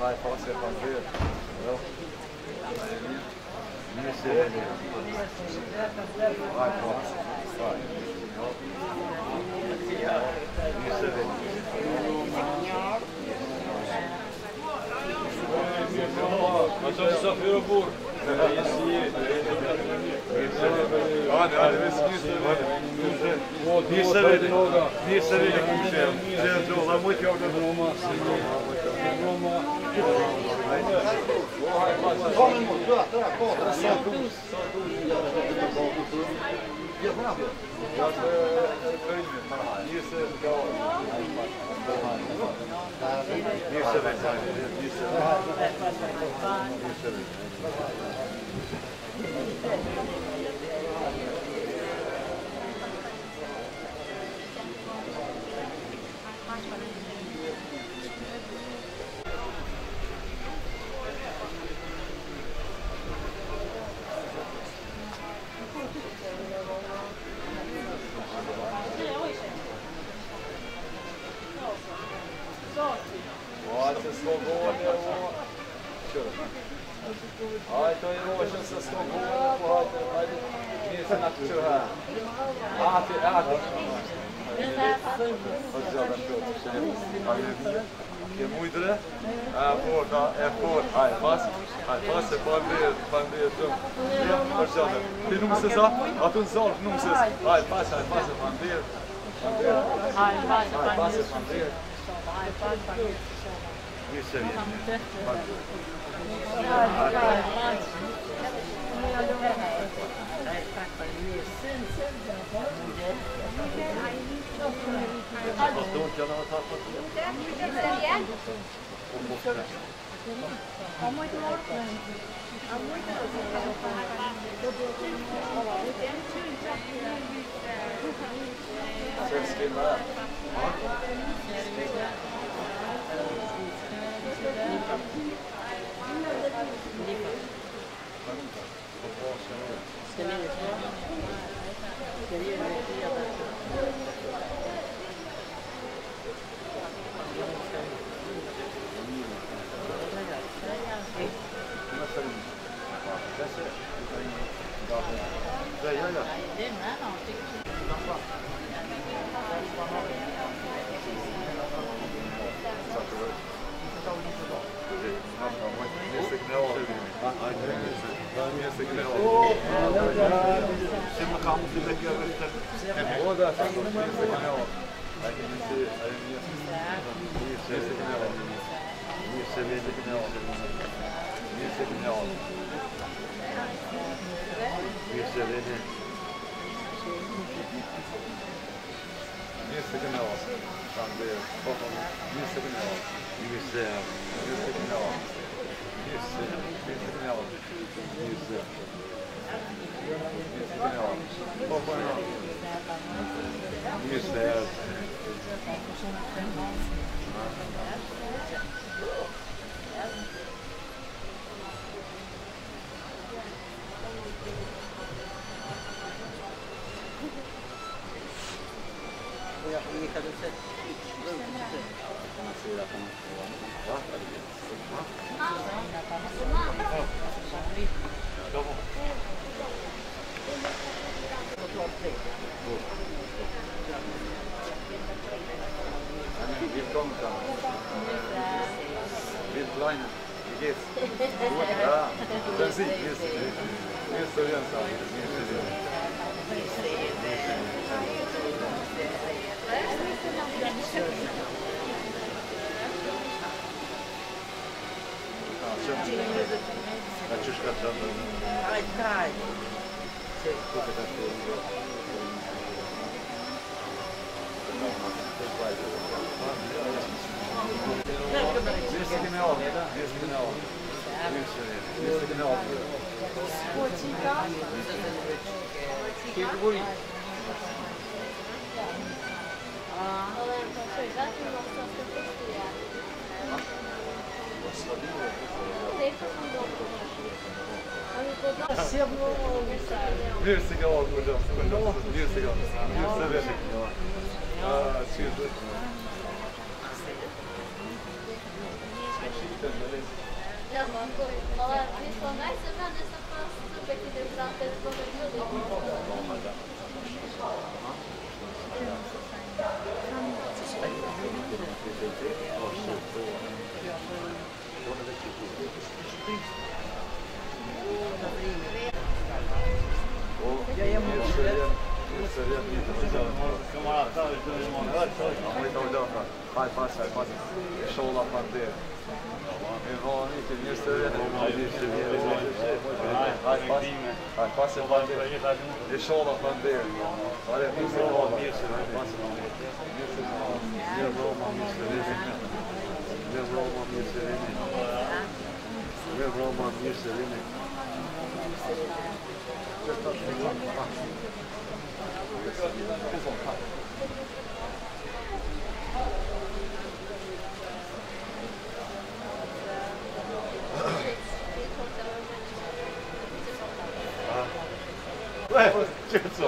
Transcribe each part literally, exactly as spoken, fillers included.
Vai, fala você fazer. Isso aí. Vai, força. Vai. Isso aí. Mas só desafio o burro. Hadi hadi biz niye sevelim? Niye sevelim bu şey? Güzel olan mı ki orada? Roma, Roma. Kommen mot dörra, dörra, kort. Så dus, så dus. Jag får nappe. Jag följer med. Niye sevelim? Niye sevelim? Niye sevelim? Aj, to je rožen sa sto godina pohajte, ajde, nije se nakuću ha. Ati, ati. Hoće da to še ne. Je mujdre? A, for, da, je for. Aj, pas. Aj, pas se pandir, pandir tu. Ja, hoće da. Ti numses za? A tu zolf numses. Aj, pas, aj, pas se pandir. Pandir. Aj, pas, aj, pas se pandir. Aj, pas, pandir. Nije se vidi. Vad stort jag har tappat det. Musica olmayacağım. Musica. Musica. Aa, cheers. Ja, man går ju. Ja, vi får med sig vänner som fanns så mycket det bland det som var blodigt. Vai, passa, passa. Show lá pra dentro. Enrola, не стреляй. Vai, passa. Vai, passa pra dentro. E show lá pra dentro. Olha, tem que rolar. Passa. Не Рома, не стреляй. Не Рома, не стреляй. Не Рома, не стреляй. Ué, Gerson.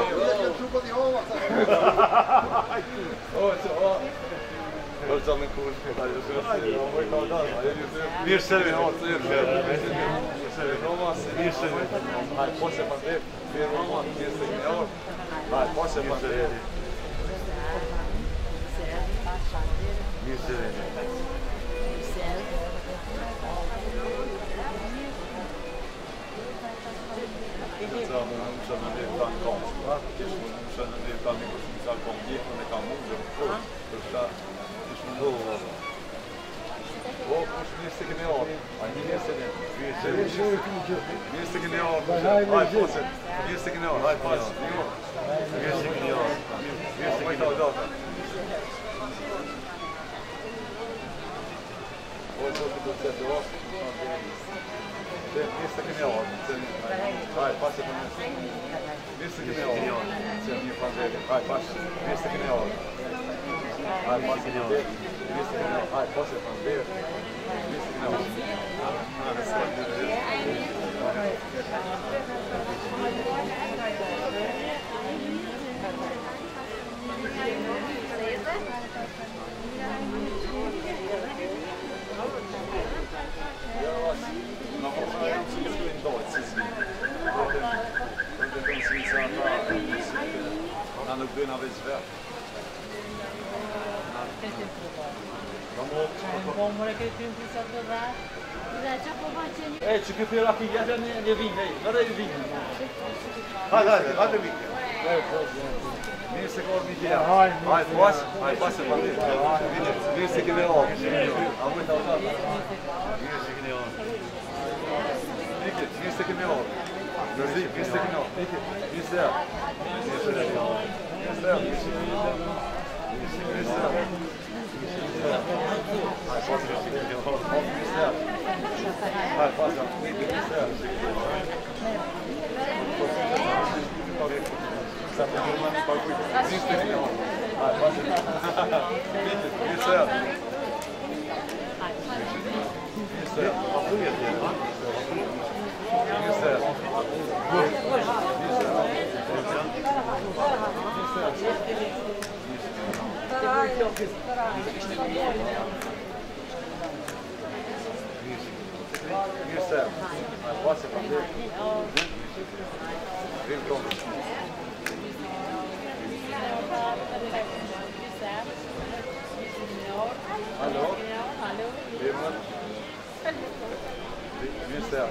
Hocam en kurs. Bir sevi olsa yeter. Bir roman, bir sevi. Hay, posse fazer. Bir roman, bir senhor. Hay, posse fazer. Bir sevi. Muszę nie tam kąt, muszę nie tam za kąt, nie tam mówię, to trzeba już mówię. O, kuş bir sekine ol. Ay, bir sekine. Bir sekine. Bir sekine ol. Hay, posse. Bir sekine ol. Hay, posse. Bir sekine ol. Bir sekine ol. O, çok güzel. Devam. Bir sekine ol. Hay, posse. Bir sekine ol. Sen iyi fazer. Hay, posse. Bir sekine ol. Hay, posse. Bir sekine ol. Hay, posse fazer. Bir sekine ol. No bo ja muszę swoim dołać z nim. Będę konsumica na lubię nawet zwę. É, tu que pela filha já nem vim, nada de vinho. Hadi hadi hadi bir. Bir sekine ol bir diye. Hay, posse. Hay, posse fazer. Bir sekine ol. Aguenta o Bir sekine ol. Peki, bir sekine ol. Gözü, bir sekine ol. Peki, bir sekine ol. Bir sekine ol. Bir sekine ol. Bir sekine ol. Hay, posse bir sekine ol. Bir sekine ol. Hay, posse. Bir sekine ol. Bir sekine ol. Hay, posse. Bir sekine ol. Gürse, posse fazer. Välkommen. Hallå? Levman? Gürse.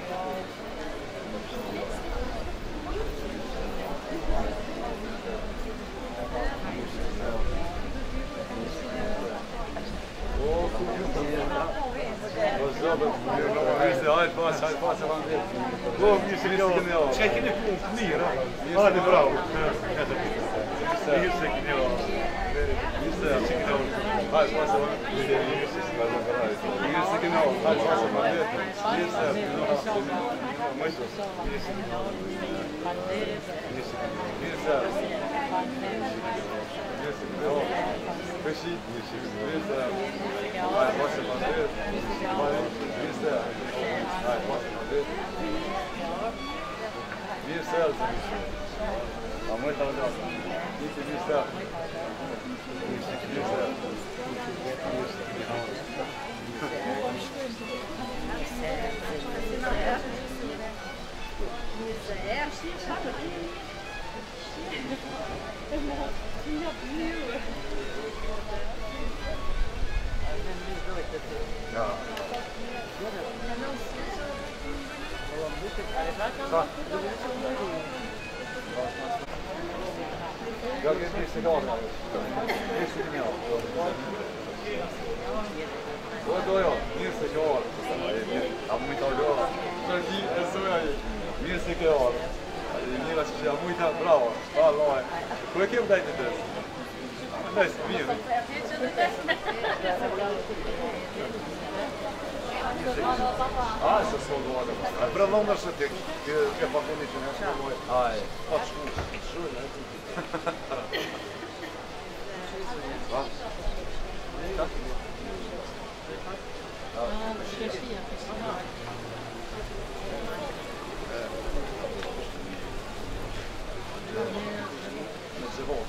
Hay, posse, hay, posse fazer. Bom, bir sekine ol. Çekini kumplira. Hadi bravo. Bir sekine ol. Bir sekine ol. Hay, posse fazer. Bir sekine ol. Hay, posse fazer. Bir sekine ol. Muito. Bir sekine ol. Bir sekine ol. Peşi. Bir sekine ol. Hay, posse fazer. Bir sekine ol. Hay, posse fazer. Bir sekine ol. Muito obrigado. Isso, isso. Jag är inte glad. Det är så genialt. Då då jag, minst är glad. Ja, muito obrigado. Aqui é só aí. Minst är glad. Ni la så muito bravo. Allora. Come che dai te? Dai, vieni. Ah, ça sont loin. Après non, on s'était que que pas qu'on est national. Ah, pas de chou. Va. C'est bon.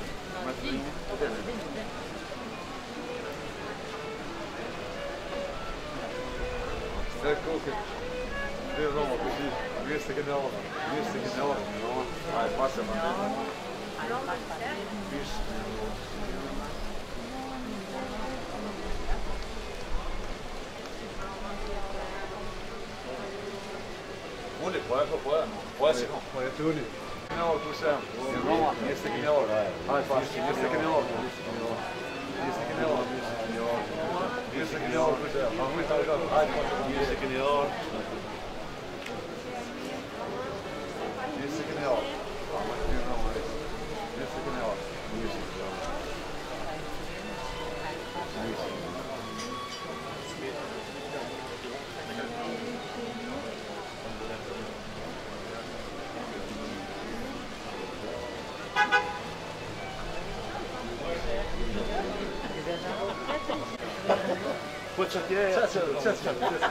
C'est cool. Det är någon precis. Visst är det någon. Visst är det någon. Nej, passa mig. Visst. Olha, pode, pode. Pode ser. Pode tudo. Não, tu sabe. Não, esse aqui não. Ai, faz. Esse aqui não. Esse aqui não. Esse aqui não. Ah, muito obrigado. Ai, pode. Esse aqui não. Esse aqui não. Esse aqui não. Put aqui é. Tchau, tchau, tchau, tchau.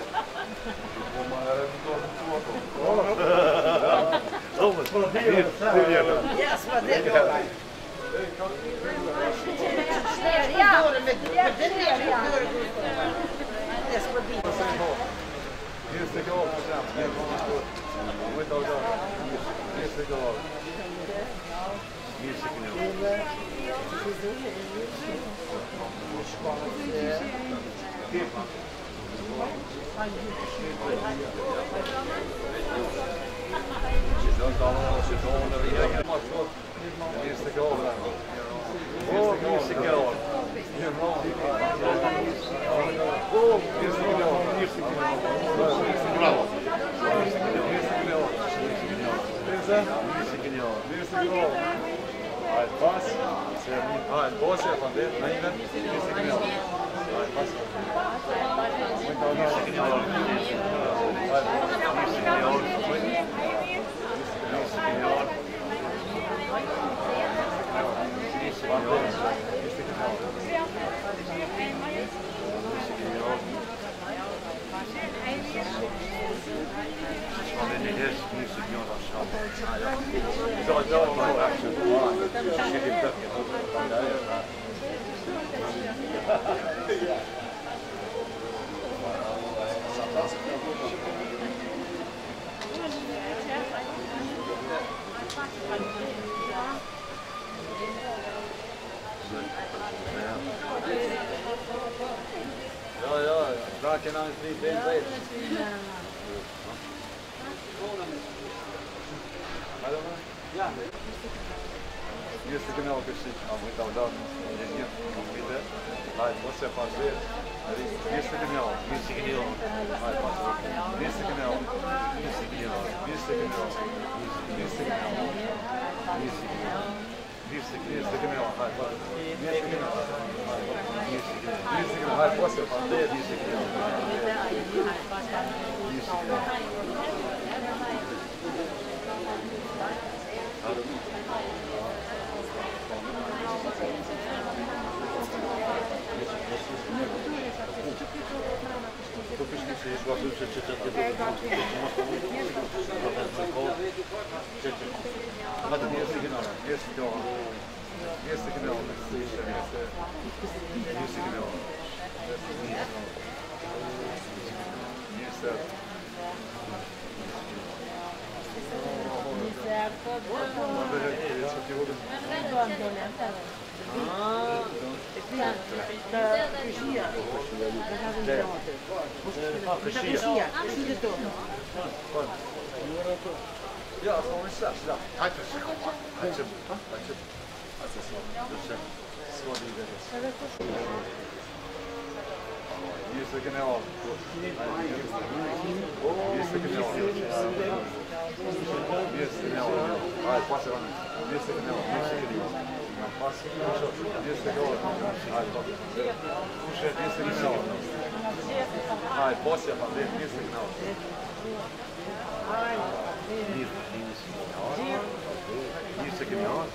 Yes, vad det är. Just det, gå. Muito obrigado. Just det, gå. Just det, Alright, pass. Alright, boss är från det. Nej, men det är signal. Alright, pass. Muito obrigado. Signal. Alright, signal. Ja, ja, daar kan hij niet in weten. Ja. Este canal que eu há muito audado, engenheiro, convida, vai, você fazer, este canal, este canal, vai, fazer, este canal, este canal, este canal, este canal, este canal, este canal, vai, fazer, este canal, este canal, vai, você fazer, este canal, este canal. Zobaczymy, czy czy czy Jest sygnał, jest sygnał. Jest sygnał. Jest sygnał. Niestety. Ja, som en slags där. Tack för sig. Tack så mycket. Tack så mycket. Alltså så. Så vidare. Just det, kanal. Just det, kanal. Just det, kanal. Nej, passa den. Just det, kanal. Just det, kanal. Pass. Just det, kanal. Nej, fortsätt. Just det, kanal. Nej, passa fan det. Just det, kanal. Just det, kanal.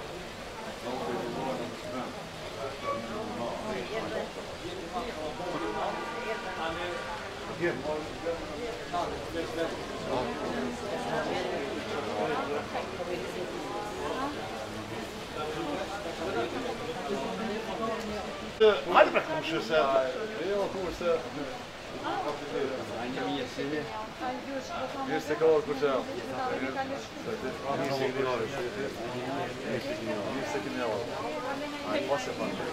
Hadi bakalım şu sen. Just det, kanal. Just det, kanal. Nej, passa fan det.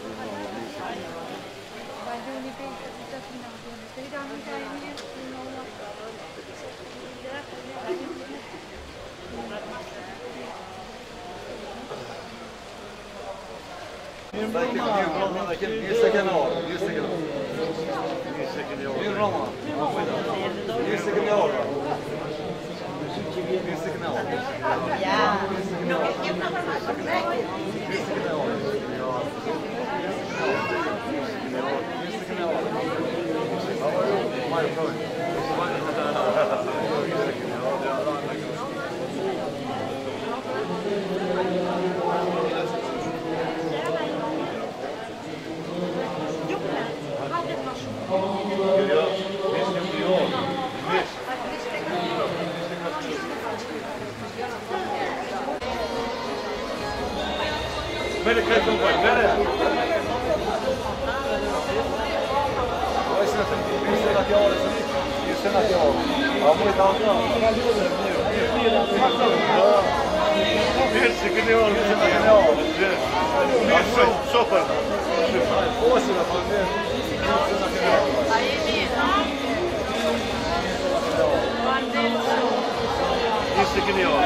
Just det, kanal. Just det, kanal. Roma. Just det, kanal. Just det, kanal. Ja. Bere kayıt olmayı, bere. Oysa bir sene at yağlı, bir sene at yağlı. Ama bu dalga. Bir sıkıntı yok, bir sıkıntı yok. Bir sopa. Oysa da falan. Bir sıkıntı yok.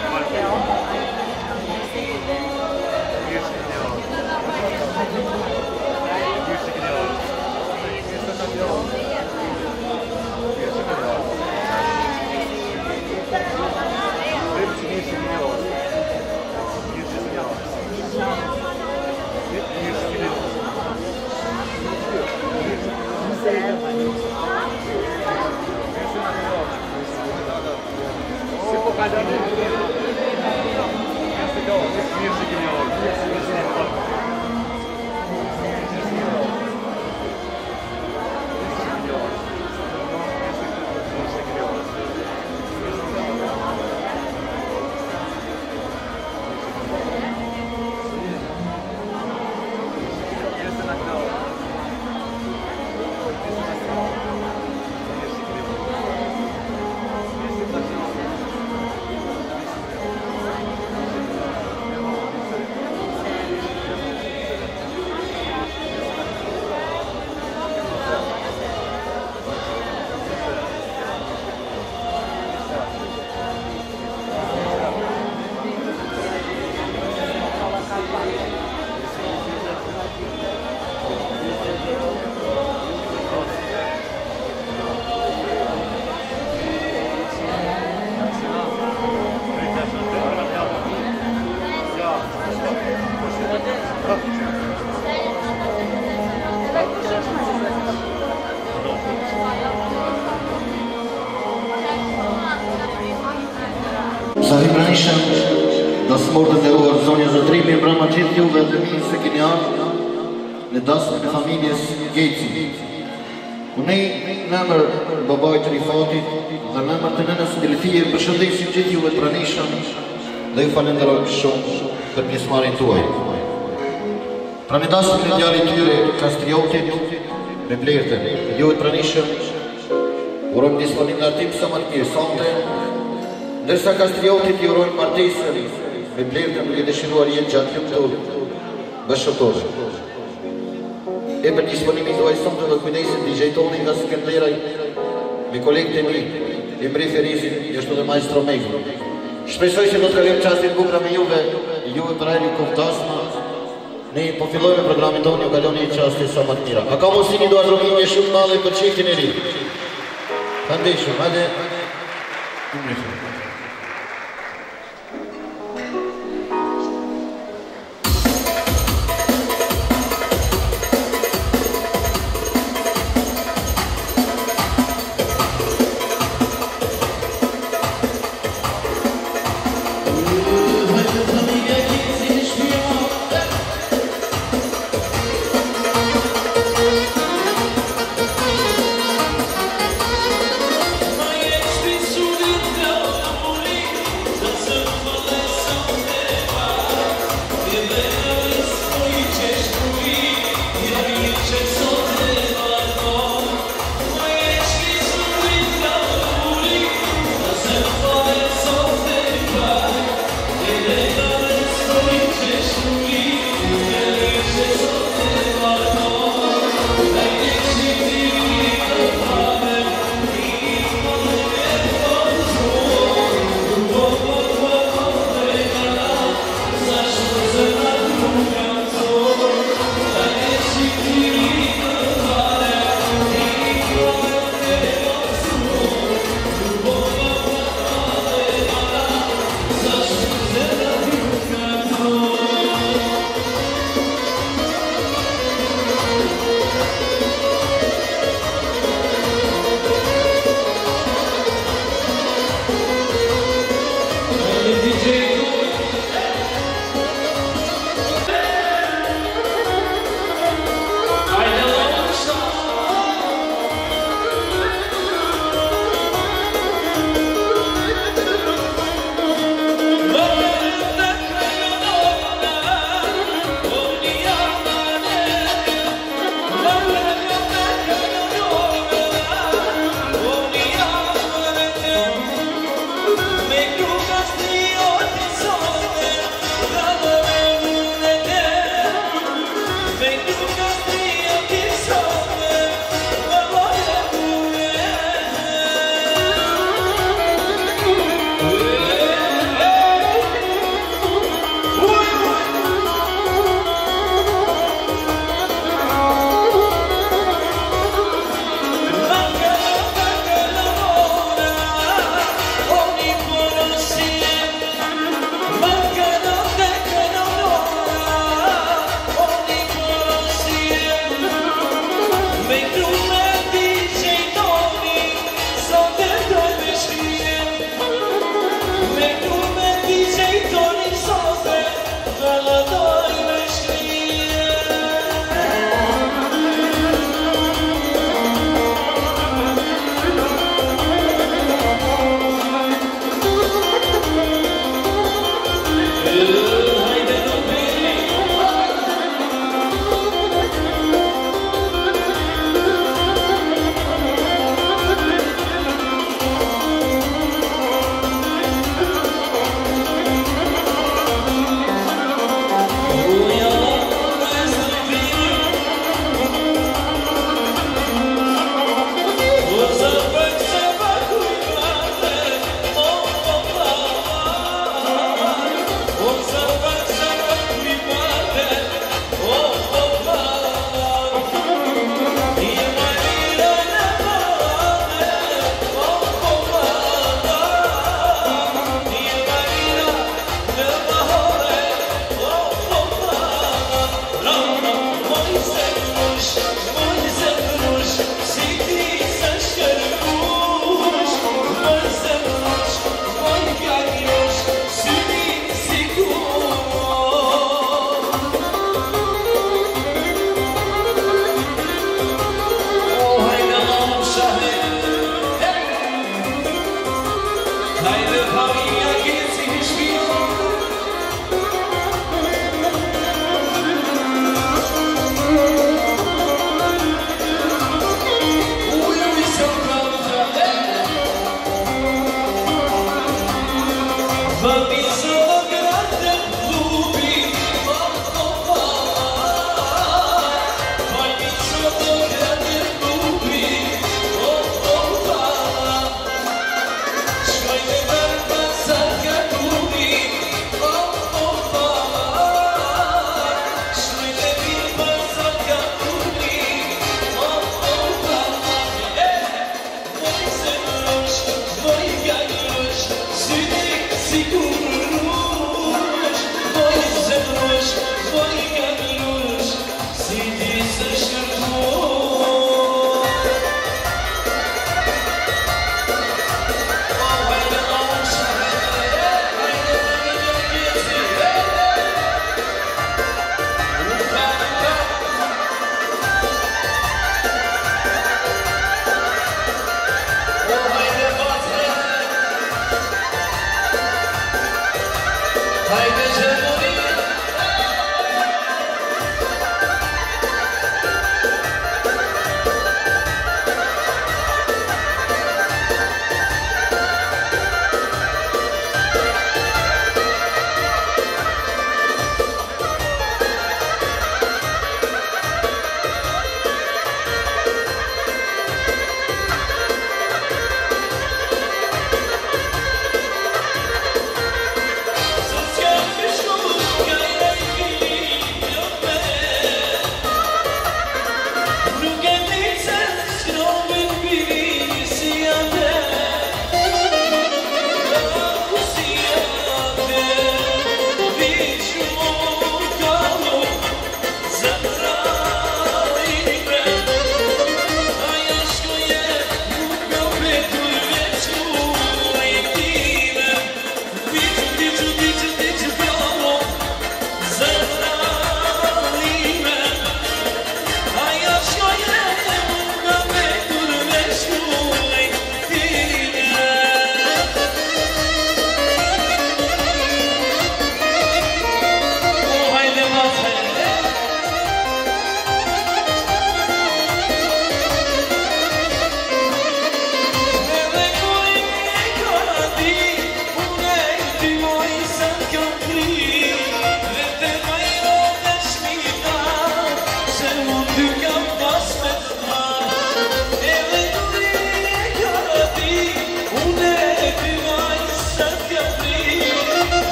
Sa vybranišem da smorët e ruar zonja zotërimi e mbrama gjithë juve të mirë se keni ardhur në dasmën e familjes Geci. Unej në emër babait Rifatit dhe në emër të nënës Delfie përshëndesim gjithë juve të pranishëm dhe ju falenderojmë shumë për pjesëmarrjen tuaj. Pranidasur të djalit tyre Kastriotit me Blertën, ju të pranishëm urojmë disponim në artim sa më të mirë sonte, ndërsa Kastriotit ju urojmë martesën me Blertën duke dëshiruar jetë gjatë të bashkëtorë. E për disponimi tuaj sonte dhe kujdesin D J Toni nga Skënderaj me kolegët e mi, Emri Ferizin, jashtu dhe Maestro Megu. Shpresoj që do të kalojmë çastin bukra me juve, juve për ajri kuftasma. Ne po fillojmë programin tonë, ju kaloni një çast sa më të mira. A ka mundësi një duartrovinje shumë madhe për çiftin e ri? Fandeshëm, hajde. My ex be so good.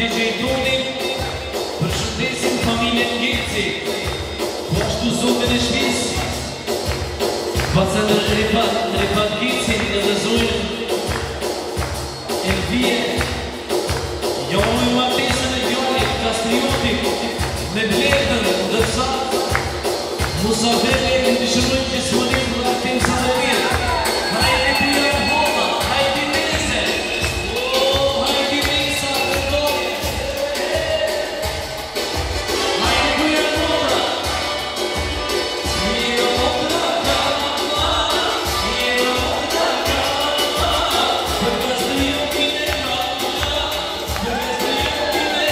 D J Toni, përshëndesim familjen Gjeci, po ashtu zotin e shpis, Paca në Repat, Repat Gjeci në dhe zojnë, Elvije, Joni Martesën e Joni, Kastrioti, me Bledën dhe sa, Musafele e në shërën që s'monim në atim sa në mirë, hajde pira Homa, hajde Mese, oh, hajde Mesa, përkoj, hajde pira Homa, Mira Homa, Kama, Mira Homa, Kama, për Kastrioti me Kama, për Kastrioti me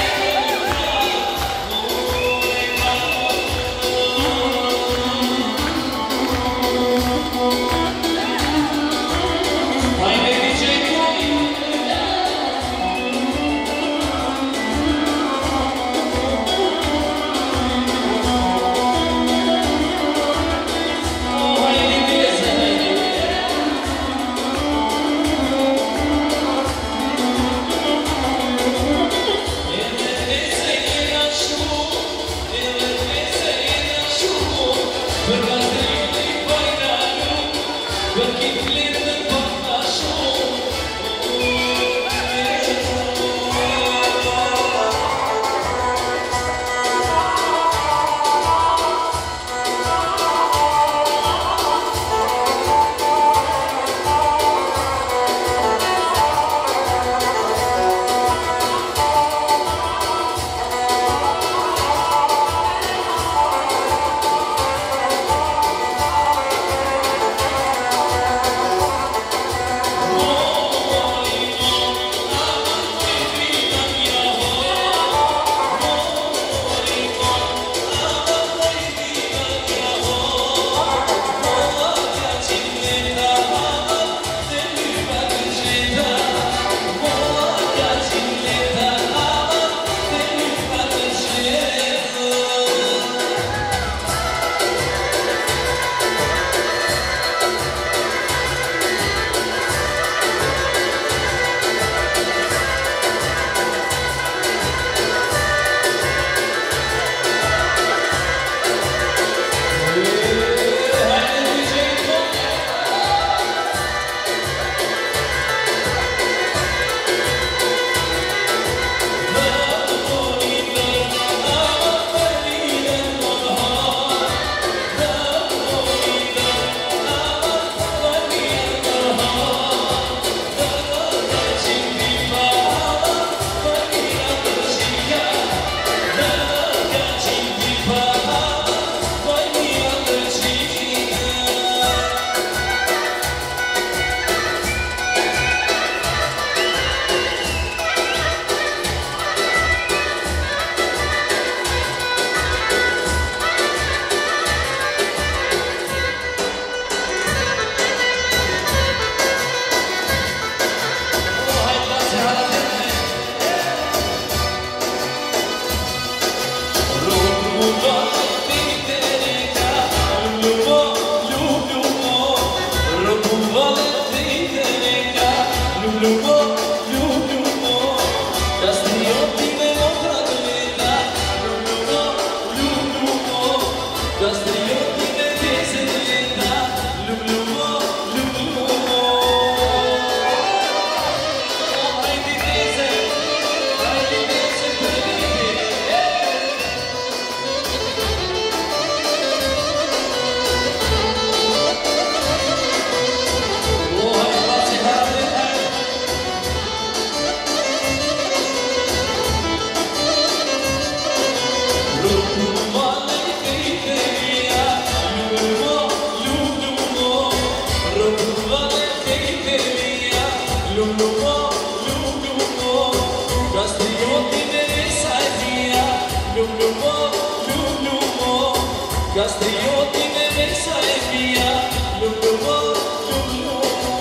Castrioti me mesa e via, lumo, lumo.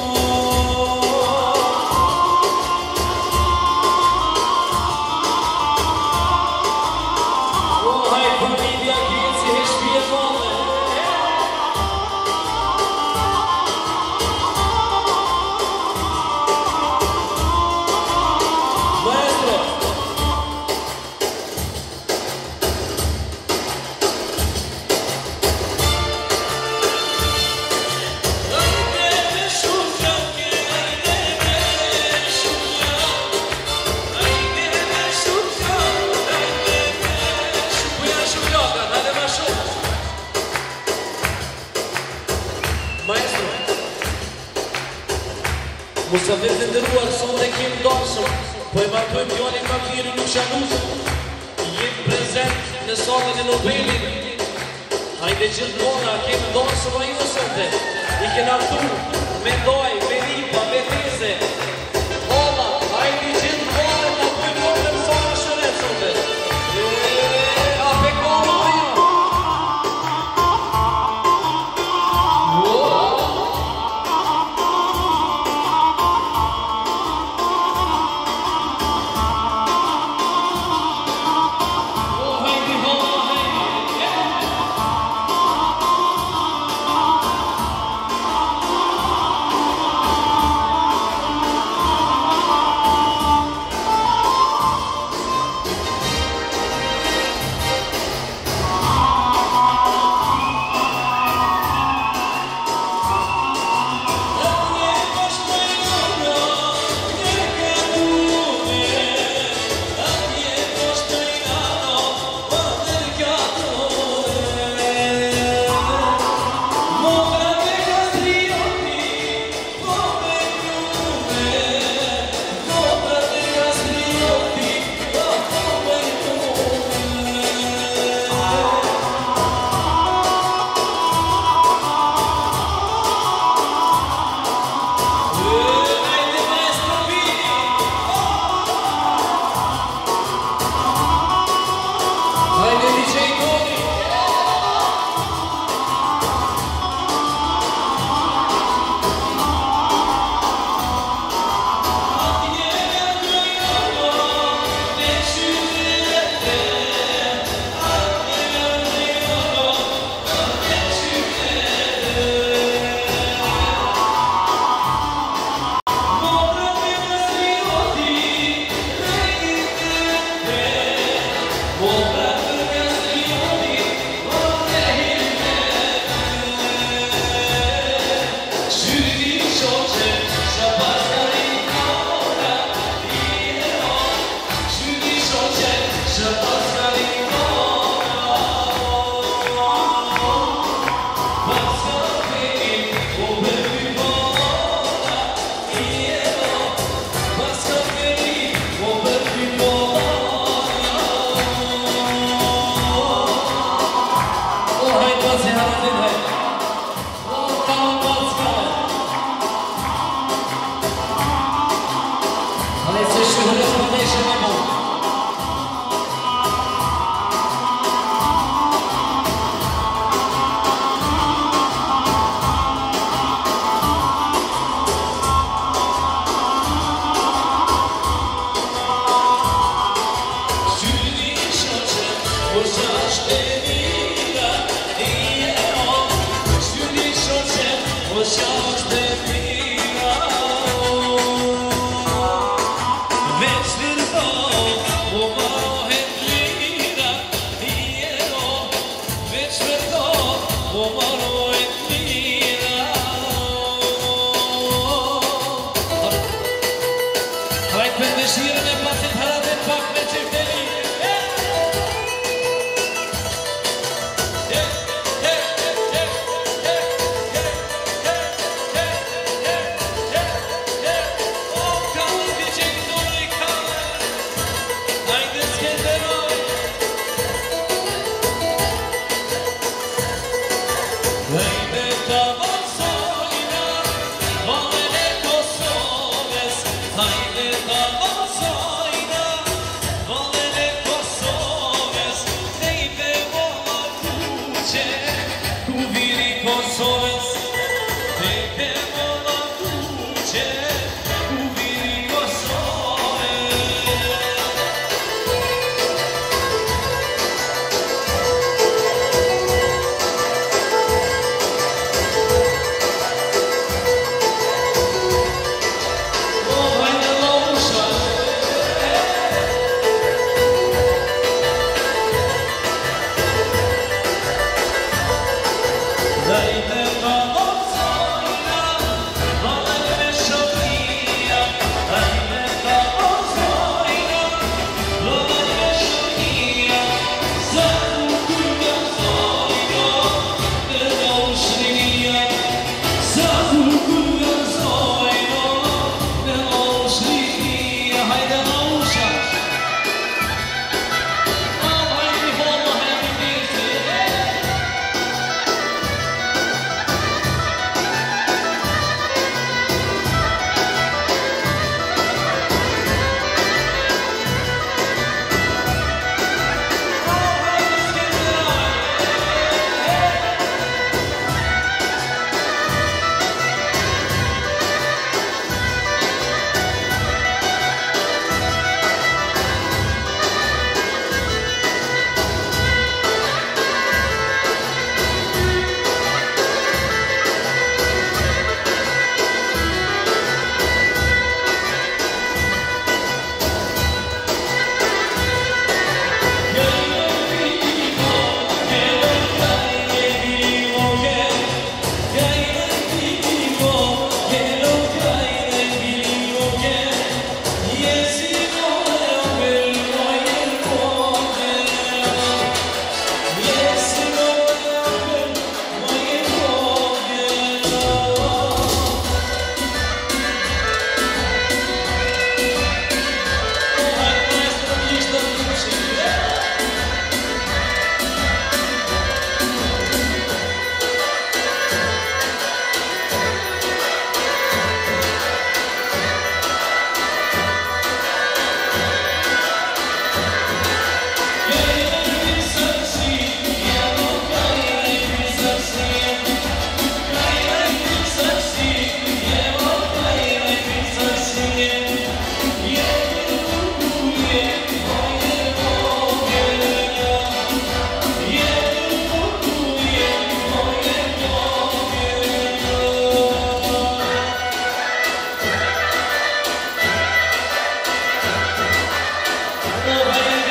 Oh, hai famiglia che si respira mole. Maestro. dosëm, po e martojmë fjallin ka firën nuk shanusëm. Jetë prezent në salën e Nobelit. Hajde gjithmona, kemë dosëm a jusënde. I kena këtu, me doj, me ripa, me teze. Hola, hajde gjithmona, ta pëjmon në mësara shëresënde. A pe koma ajo.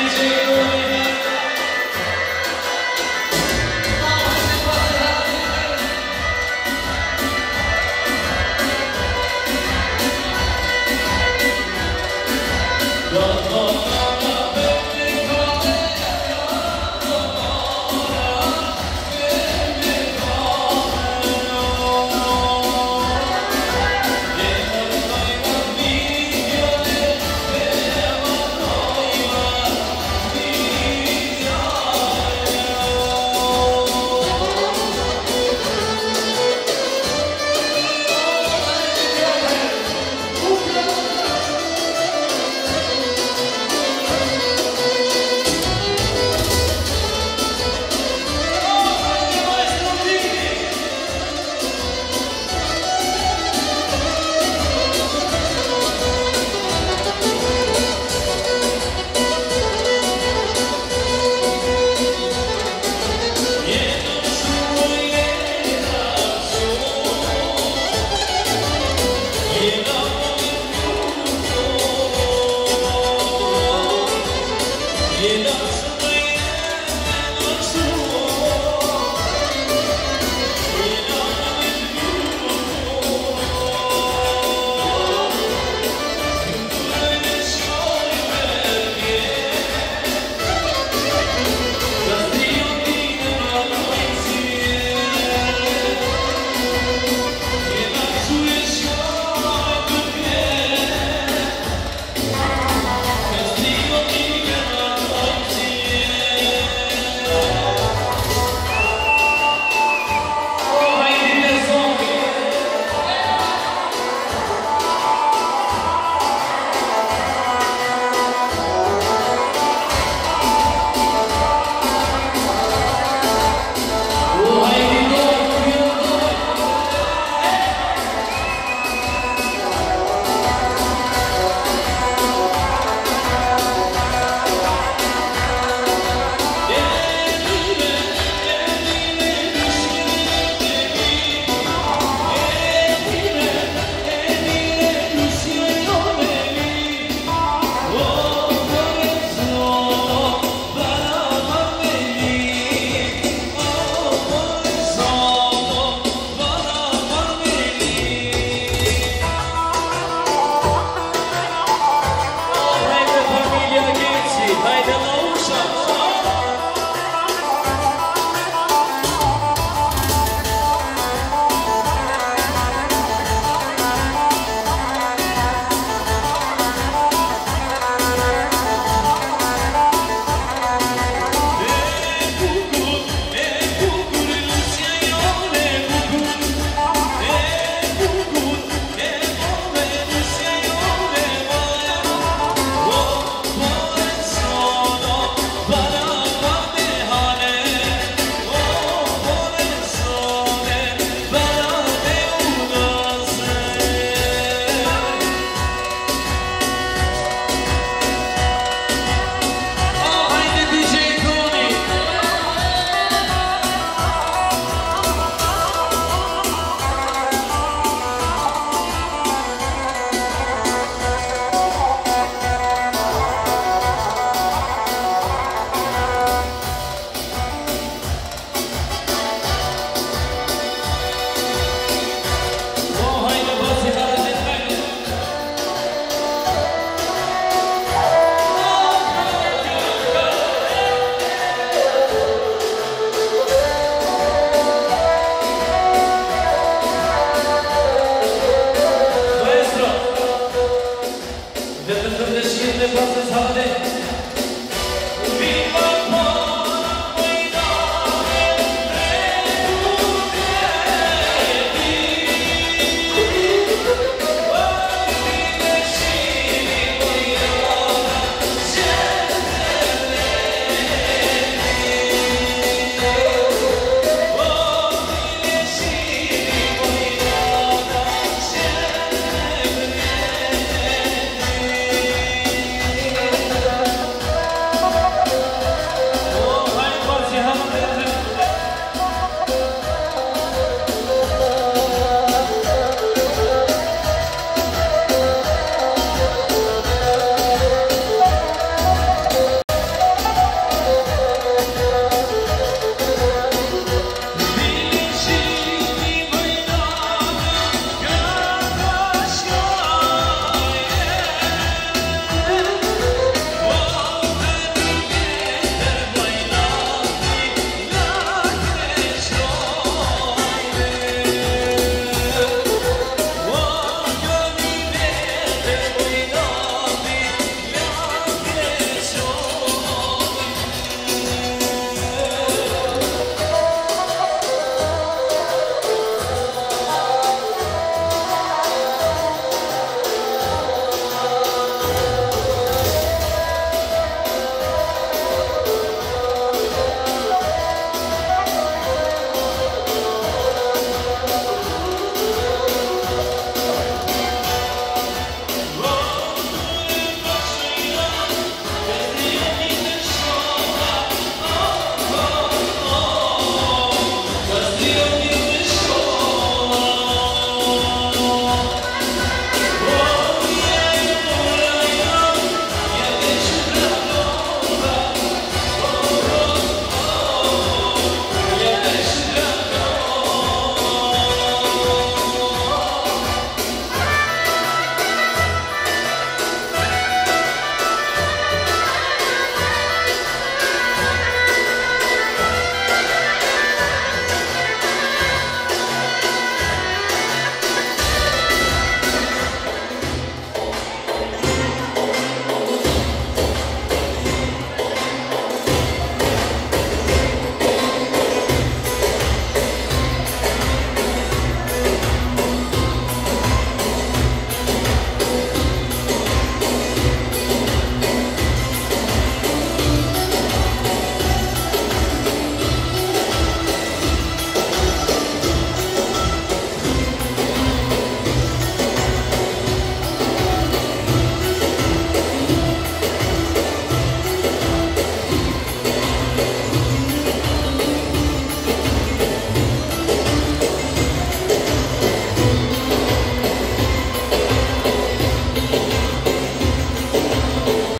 Enough.